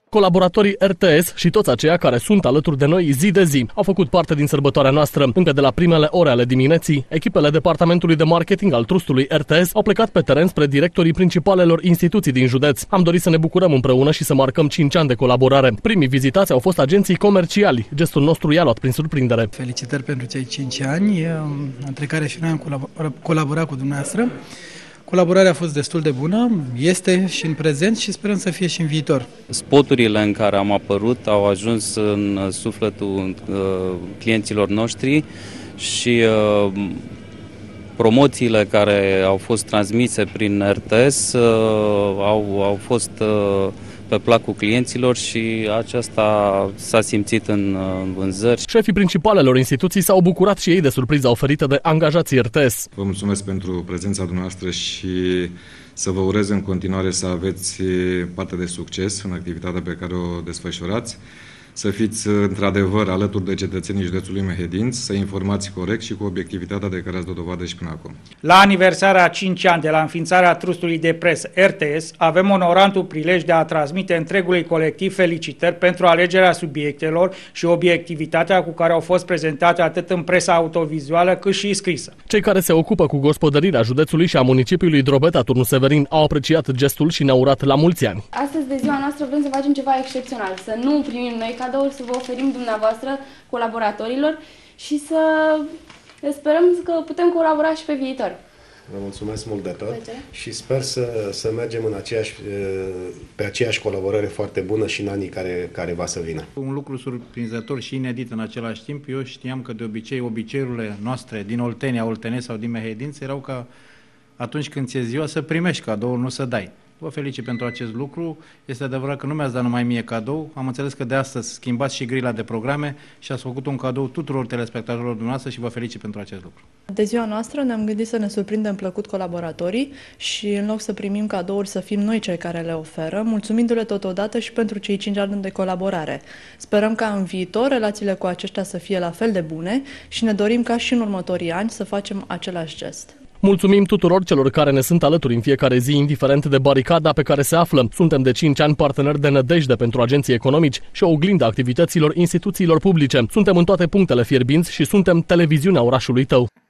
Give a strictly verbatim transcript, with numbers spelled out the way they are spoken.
Colaboratorii R T S și toți aceia care sunt alături de noi zi de zi au făcut parte din sărbătoarea noastră. Încă de la primele ore ale dimineții, echipele departamentului de marketing al trustului R T S au plecat pe teren spre directorii principalelor instituții din județ. Am dorit să ne bucurăm împreună și să marcăm cinci ani de colaborare. Primii vizitați au fost agenții comerciali. Gestul nostru i-a luat prin surprindere. Felicitări pentru cei cinci ani, între care și noi am colaborat cu dumneavoastră. Colaborarea a fost destul de bună, este și în prezent și sperăm să fie și în viitor. Spoturile în care am apărut au ajuns în sufletul uh, clienților noștri și uh, promoțiile care au fost transmise prin R T S uh, au, au fost uh, pe placul clienților și aceasta s-a simțit în vânzări. Șefii principalelor instituții s-au bucurat și ei de surpriza oferită de angajații R T S. Vă mulțumesc pentru prezența dumneavoastră și să vă urez în continuare să aveți parte de succes în activitatea pe care o desfășurați, să fiți într-adevăr alături de cetățenii județului Mehedinți, să informați corect și cu obiectivitatea de care ați dat dovadă și până acum. La aniversarea a cinci ani de la înființarea trustului de presă R T S, avem onorantul prilej de a transmite întregului colectiv felicitări pentru alegerea subiectelor și obiectivitatea cu care au fost prezentate atât în presa autovizuală cât și scrisă. Cei care se ocupă cu gospodărirea județului și a municipiului Drobeta Turnu Severin au apreciat gestul și ne-au urat la mulți ani. Astăzi, de ziua noastră, vrem să facem ceva excepțional, să nu primim noi cadouri, să vă oferim dumneavoastră, colaboratorilor, și să sperăm că putem colabora și pe viitor. Vă mulțumesc mult de tot și sper să, să mergem în aceeași, pe aceeași colaborare foarte bună și în anii care, care va să vină. Un lucru surprinzător și inedit în același timp, eu știam că de obicei obiceiurile noastre din Oltenia, Oltenesc sau din Mehedinți erau ca atunci când ți-e ziua să primești cadouri, nu să dai. Vă felicit pentru acest lucru. Este adevărat că nu mi-ați dat numai mie cadou. Am înțeles că de astăzi schimbați și grila de programe și ați făcut un cadou tuturor telespectatorilor dumneavoastră și vă felicit pentru acest lucru. De ziua noastră ne-am gândit să ne surprindem plăcut colaboratorii și în loc să primim cadouri să fim noi cei care le oferă, mulțumindu-le totodată și pentru cei cinci ani de colaborare. Sperăm ca în viitor relațiile cu aceștia să fie la fel de bune și ne dorim ca și în următorii ani să facem același gest. Mulțumim tuturor celor care ne sunt alături în fiecare zi, indiferent de baricada pe care se află. Suntem de cinci ani parteneri de nădejde pentru agenții economici și o oglindă activităților instituțiilor publice. Suntem în toate punctele fierbinți și suntem televiziunea orașului tău.